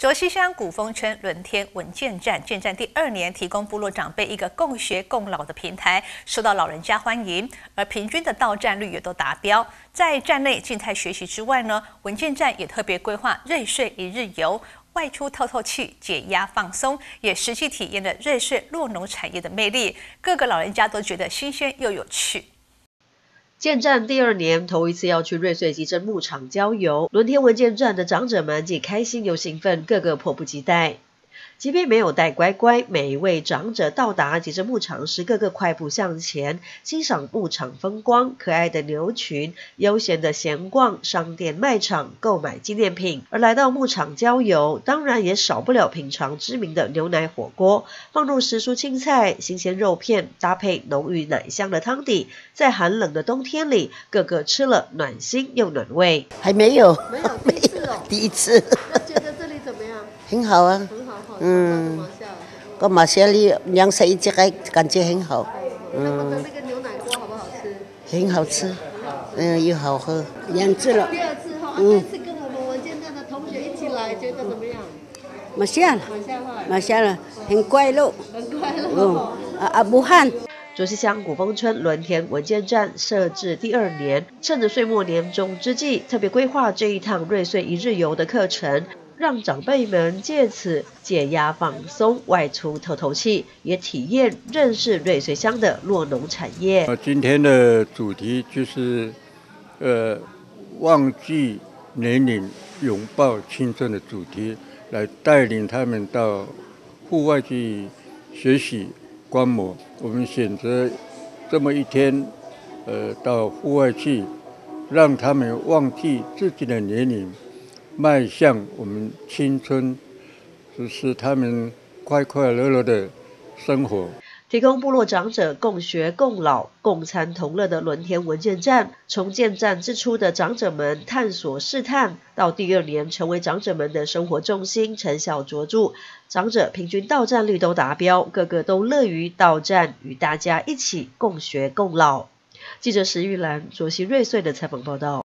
卓溪乡古丰村轮天文健站建站第2年，提供部落长辈一个共学共老的平台，受到老人家欢迎，而平均的到站率也都达标。在站内静态学习之外呢，文健站也特别规划瑞穗一日游，外出透透气、解压放松，也实际体验了瑞穗酪农产业的魅力，各个老人家都觉得新鲜又有趣。 建站第2年，头一次要去瑞穗集珍牧场郊游，轮天文健站的长者们既开心又兴奋，个个迫不及待。即便没有带乖乖，每一位长者到达集珍牧场时，个个快步向前，欣赏牧场风光、可爱的牛群，悠闲的闲逛商店卖场，购买纪念品。而来到牧场郊游，当然也少不了品尝知名的牛奶火锅，放入时蔬青菜、新鲜肉片，搭配浓郁奶香的汤底，在寒冷的冬天里，个个吃了暖心又暖胃。 还没有， 第一次哦， 第一次。 那觉得这里怎么样？ 很好啊， 很好哈， 跟马夏里两色一起来，感觉很好。 他们的那个牛奶锅好不好吃？ 很好吃，又好喝。2次了。 第2次哈，这次跟我们文健站的同学一起来，觉得怎么样？ 马夏了，很快乐。 很快乐。 武汉。 卓溪乡古丰村轮天文健站设置第2年，趁着岁末年终之际，特别规划这一趟瑞穗一日游的课程，让长辈们借此解压放松，外出透透气，也体验认识瑞穗乡的酪农产业。 今天的主题就是忘记年龄，拥抱青春的主题，来带领他们到户外去学习观摩。我们选择这么一天，到户外去，让他们忘记自己的年龄，迈向我们青春，使他们快快乐乐的生活。 提供部落长者共学共老、共餐同乐的轮天文健站，从建站之初的长者们探索试探，到第2年成为长者们的生活重心，成效卓著，长者平均到站率都达标，个个都乐于到站，与大家一起共学共老。记者石玉兰、卓溪瑞穗的采访报道。